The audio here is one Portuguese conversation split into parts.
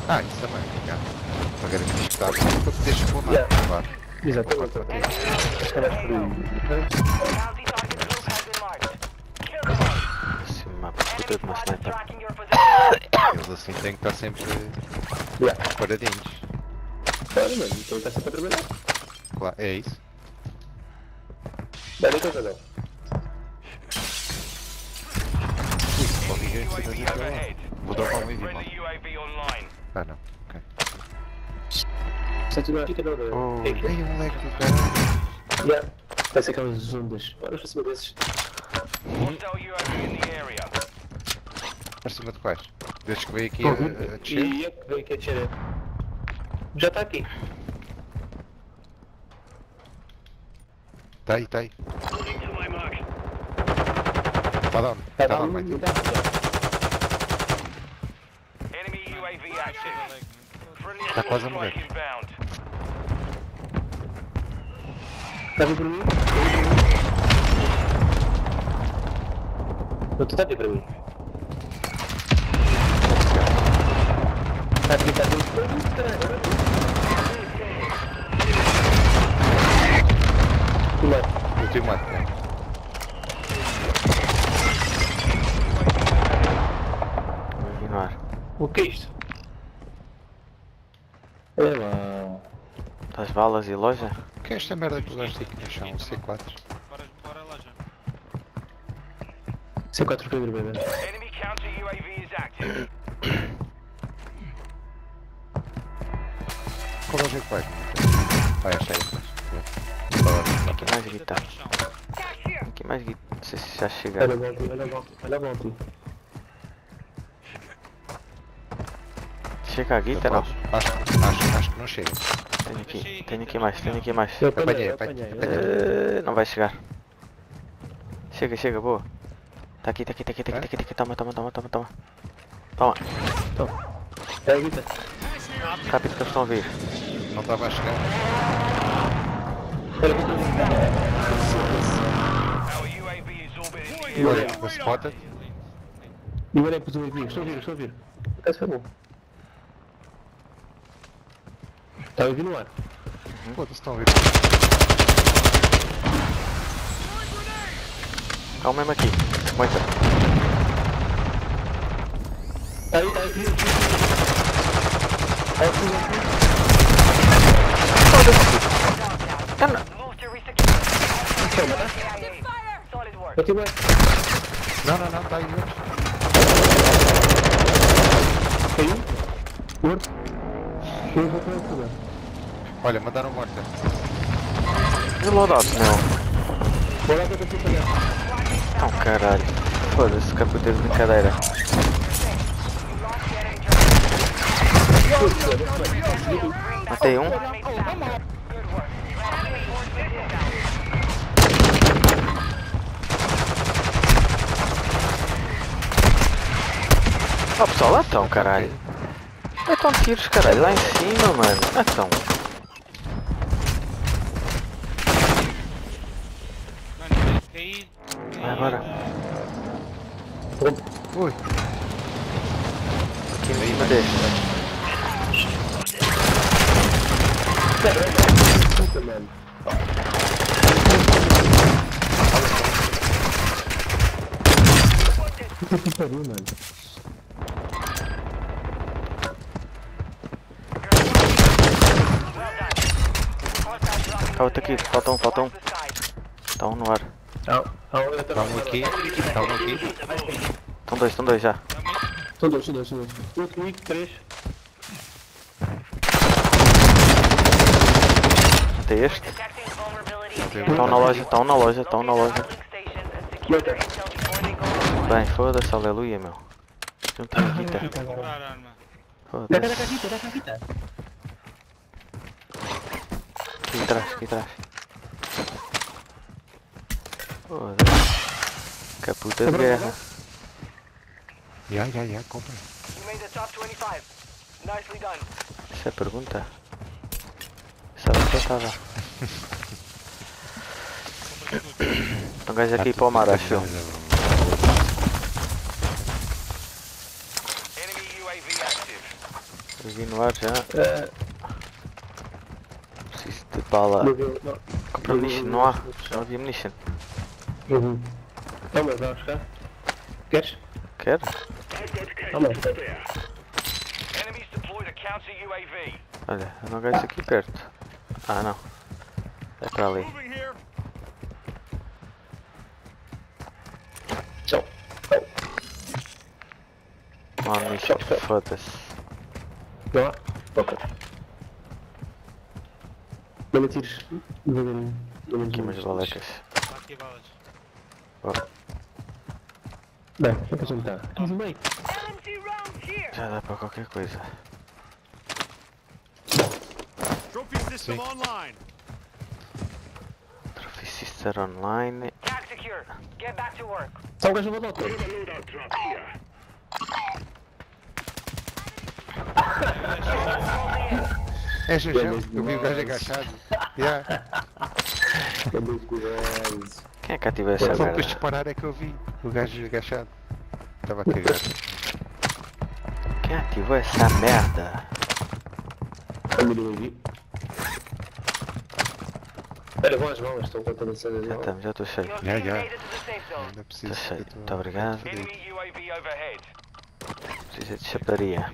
Ah, isso também, obrigado. Para garantir que está bom, para poderes filmar, Yeah. claro. Exatamente, ok. Acho que era por aí. Bounty target group has been marked. Kill them. Esse mapa puta de uma Squad is sniper. tracking your position. Eles assim têm que estar sempre Yeah. paradinhos. Olha, mano, então está sempre a trabalhar. Claro, é isso. Dá-lhe coisa não. Isso, pode ir aqui, mas aqui lá. Vou dropar um EV, mano. Friendly UAV online. Ah, não. Ok. Está tudo aqui, cada hora. Oh. É aqui. Ai, moleque do caralho. Yeah. Parece aquelas ondas. Bora para cima desses. Hostile UAV in the area. Para cima de quais? Desde que veio aqui Ouvi. a descer? E veio aqui a descer. Já está aqui. Tá aí, tá aí. Tá down. Tá Tá down, down, mate. Enemy UAV active. Friendly Tá quase a strike morrer. inbound. Está a vir para mim? Não, tu está a vir para mim. Está aqui, está aqui. Caralho. Ultimato, né? Vou continuar. O que é isto? É lá. Das balas e loja? O que é esta merda que usaste aqui no chão? O C4? Bora lá já. C4 Pedro, bebê. Enemy counter UAV is active. Qual loja é que vai? Ah, esta aí. Aqui mais guitarra. Tá no chão. Aqui mais guitarra. Não sei se já chegaram. Olha a volta, olha a volta, olha a volta. Chega a guitarra, não? Acho que não chega. Tenho aqui mais, tenho aqui mais. Eu Apanhei, apanhei. apanhei. Não vai chegar. Chega, boa. Tá aqui. Toma. Toma. É a guita. Rápido que eles estão a vir. Não estava a chegar. Olha para mim. Our UAV is orbiting the Olha, area. foi spotted. E olha para os amigos. Estou a vir. Esse foi bom. Está a vir no ar. Foda-se, estão a ver. Calma mesmo aqui. Muita. Está aí. Olha aqui. Move to resecure. Solid work. Aqui vai. Não, está aí outro. Caiu. Morto. Eu vou para o lugar. Olha, mandaram morta. E o loadout, não? Bora lá que eu estou a falhar. Não, caralho. Foda-se, que puta de brincadeira. Matei um. Ó pessoal, lá estão, caralho. É tão tiros, caralho, lá em cima, mano. Lá estão. Mano, caí. Vai agora. Ui. Aqui em cima deste. Puta, mano. Puta que pariu, mano. Cá outro aqui, falta um. Está um no ar. Está um aqui. Está um aqui. Estão dois já. São dois. Um comigo, três. Matei este. Detecting vulnerability. Estão na loja. Station and secure their intel before they go. Bem, foda-se, aleluia, meu. Não tem guita. Comprar arma. Foda-se. Dá cá a guita. Aqui atrás. Foda-se. Que puta de guerra. Já, compra. You made the top 25. Nicely done. Essa é a pergunta? Sabe onde eu estava? Compra tudo. Um gajo aqui para o mar, acho eu. Enemy UAV active. Vi no ar já. Eh, Preciso de bala. não. Compra munition, não há. Não havia munition. Uhum. Toma, vai buscar. Queres? Quero? Toma. Enemies deployed a counter UAV. Olha, eu não gajo aqui perto. Ah não. É para ali. Tchau. Não há munition, foda-se. Não há? Ok. Não me tires. Devagarinho. Não me Aqui umas tires. balecas. Está aqui balas. Bem, vou fazer metade. Estamos no meio. LMG rounds here. Já dá para qualquer coisa. Trophy system online. Trophy Sister Online. Tag secure. Get back to work. Só um gajo no balão. É Jajão, eu vi o gajo agachado. Yeah. Quem é que ativa essa Só depois de merda? disparar é que eu vi o gajo agachado. Estava a cagar. Quem ativou essa merda? Olha o aqui. Olha, vão as balas, estão contando a cena Já dela. estamos, já estou cheio. Your Yeah, team yeah. made it to the safe zone. Ainda preciso. Estou cheio. eu tô- Muito obrigado. Enemy UAV overhead. Precisa de chaparia.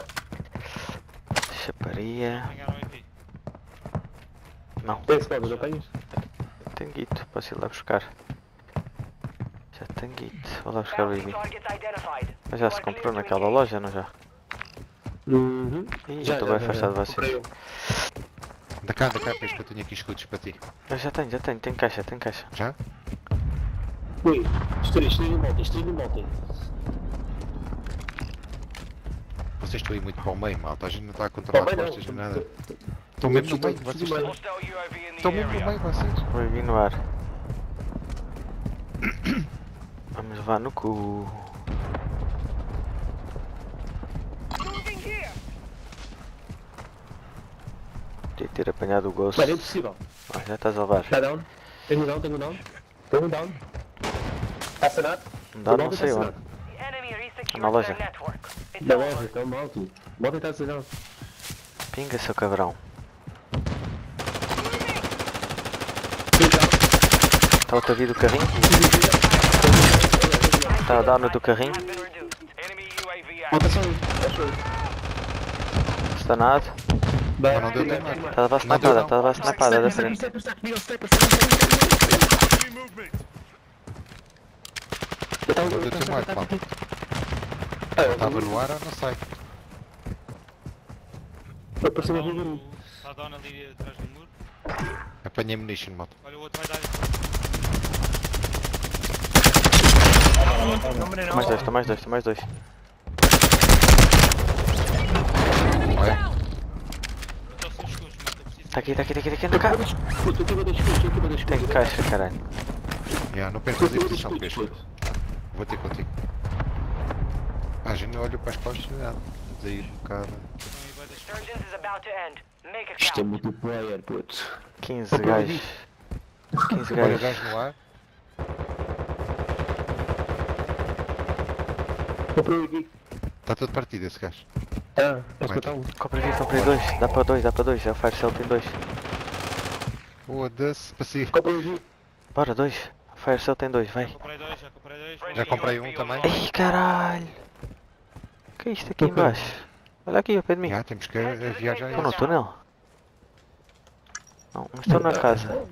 Chaparia. Pegaram aqui. Não, Tem spawn, não apanhas? tenho guito. Posso ir lá buscar. Já tenho guito. Vou lá buscar o Bounty Ivy. targets identified. Mas já se comprou naquela loja, não já? Uhum. Ih, já estou bem afastado de Comprei vocês. um. Da cá, peixe, que eu tenho aqui escudos para ti. Eu já tenho, tenho caixa, Já? Ui, estou em volta. Vocês estão aí muito para o meio, malta. A gente não está a controlar Para o meio, costas nem não. nada. Estão mesmo no meio, Estou vocês no meio. estão. Hostile UAV in the Estão mesmo no area. meio, vocês. o Ivy no ar. Vamos levar no cu. Moving here. Podia ter apanhado o Ghost. Mano, é impossível. Ah, já estás a levar. Está down. Tenho um down. Tenho um down. Está sanado. Não dá, não sei onde. The enemy resecured Na loja. their network. It's Da over. loja, está mal tudo. Bota está sanado. Pinga, seu cabrão. Está outra vida do carrinho? Está a dar no do carrinho? Has been reduced. Enemy UAV Bota active. só um. Achou aí. Stanado? Mas não deu tempo. Está a levar snapada, está a levar snapada da frente. Enemy movement. Está Não deu tempo, malta. Estava no ar ou não sei. Apareceu uma rua. Está down ali atrás do muro. Apanhei munition, malta. Olha, o outro vai dar. Mais dois, está mais dois. Olha, Estou sem escudos, mata. Preciso. Está aqui, anda cá. Estou aqui uma das coisas, Tem caixa, caralho. yeah, não percas a posição, peixe. Vou ter contigo. A gente não olha para as costas, nada. Vamos aí um bocado. Estão aí, vai deixar. Resurgence is about to end. Make a Isto é count. multiplayer, puto. 15 gajos. 15 Olha o gajos. gajo no ar. Comprou aqui. Está todo partido esse gajo. Ah, posso matar um. Comprei dois. Dá para dois. Já o Fire Cell tem dois. Foda-se, passivo. Comprou aqui. Bora, dois. O Fire Cell tem dois, vai. Já comprei dois. Já comprei um também. Ai, caralho. O que é isto aqui em baixo? Olha aqui, ao pé de mim. Já, temos que viajar Estou no isso. túnel? Não estou na casa.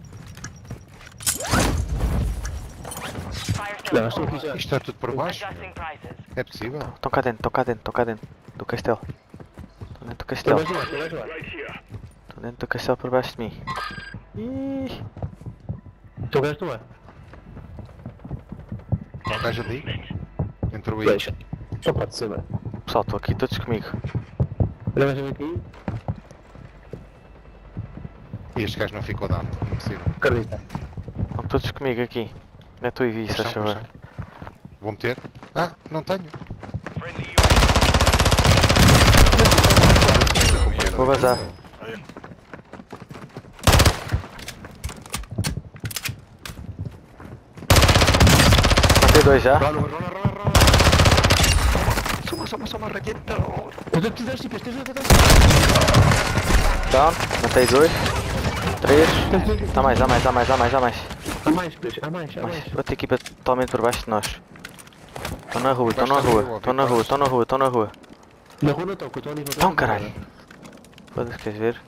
Fire Não, sale estou aqui over. já. Isto está tudo por baixo? Adjusting prices. É possível? Estão cá dentro. Do castelo. Estão dentro do Estou castelo. mais lá, estou mais lá. Estão dentro do castelo por baixo de mim. Ih. Estou gajo no ar. Há um gajo ali. Entrou aí. Deixa. Só pode ser, mano. Pessoal, estão aqui todos comigo. Olha mais um aqui. E este gajo não ficou dado. Impossível. Acredita. Estão todos comigo aqui. Mete o Ivy, se faz favor. Vou meter. Ah, não tenho. Friendly Vou vazar. Matei dois já. Soma, raqueta. Tens dois tipos, tens dois. Down. Matei 2. 3. Há mais. Há mais, peixe, há mais. Outra equipa totalmente por baixo de nós. Estão na rua. Na rua Na rua não estou, que eu estou a nível. Não, caralho. Foda-se, queres ver?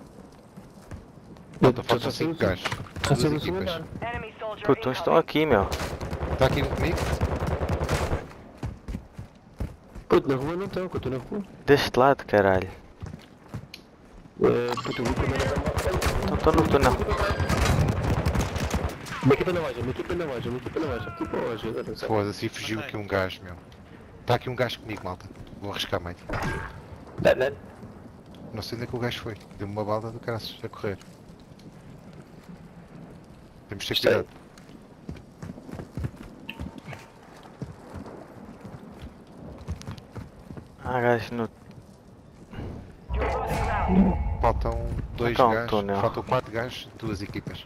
Faltam 5 gajos. Duas Duas equipas. equipas. Enemy soldier Puto, uns estão aqui, meu. Está aqui comigo? Puto, na rua não estou, que eu estou na rua. Deste lado, caralho. Puto, eu vou também Então estou no túnel. Uma equipa na loja. Tipo a loja, agora não sei. Foda-se, e fugiu aqui um gajo, meu. Está aqui um gajo comigo, malta. Vou arriscar, mate. Não. Não sei onde é que o gajo foi. Deu-me uma bala do caraças a correr. Temos de ter Sei. cuidado. Gajo no... You're losing round. Faltam 2 Então, gajos. túnel. Faltam 4 gajos, 2 equipas.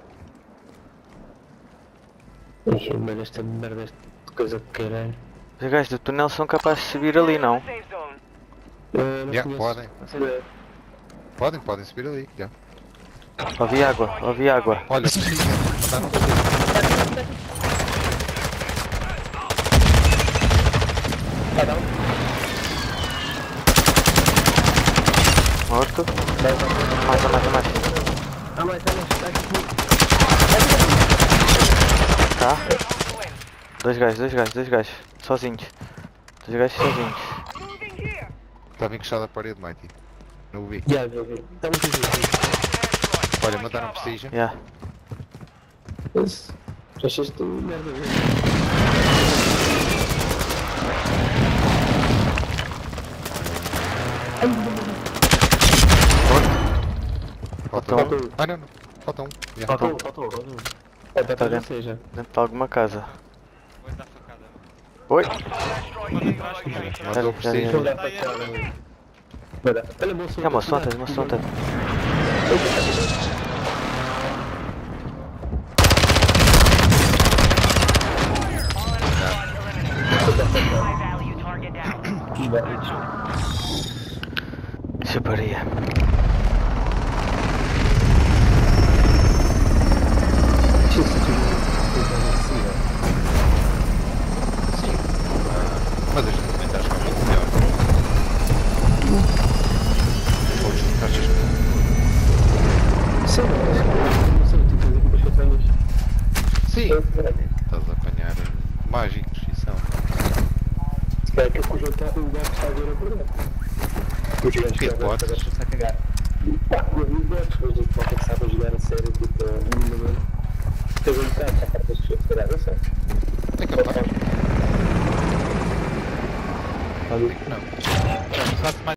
Ih, mano, esta merda, esta coisa que caralho. Os gajos do túnel são capazes de subir ali, não? Safe zone. Não Já, conheço. podem. Não sei. Podem subir ali. Já. Ouvi água. Olha, mandaram Tá down. Morto. Mais. Há mais, tá aqui comigo. Tá. Win. Dois gajos. Sozinhos. Moving here. Estava encostado à parede, Mighty. Não o vi. Já, vi. Estamos aqui. Olha, mandaram prestígio. Yeah. Já achaste merda, velho. Falta Falta um. um. Ah, não. Falta um. Já. Faltou. Tá Tá para dentro. seja. Dentro de alguma casa. Vou dar facada. Oi. Pode entrar comigo. Mandou Já vi. prestígio. Olha para cá, velho. Olha, moço. É uma sonta. High value target down. Chuparia. Mas as comentários ficam muito melhor. Podes colocar as Sim, não sei, tipo, as equipas que eu tenho. Sim. Estás a apanhar mágicos e são. Se calhar que o conjunto está um gajo que está a ver a verdade. Os gajos que agora estão a cagar. Pá, com os gajos, mas a gente que sabe jogar a sério, tipo, minimamente. Teve um bocado, a parte das pessoas, se calhar, não sei. É capaz. Ali. Faço mais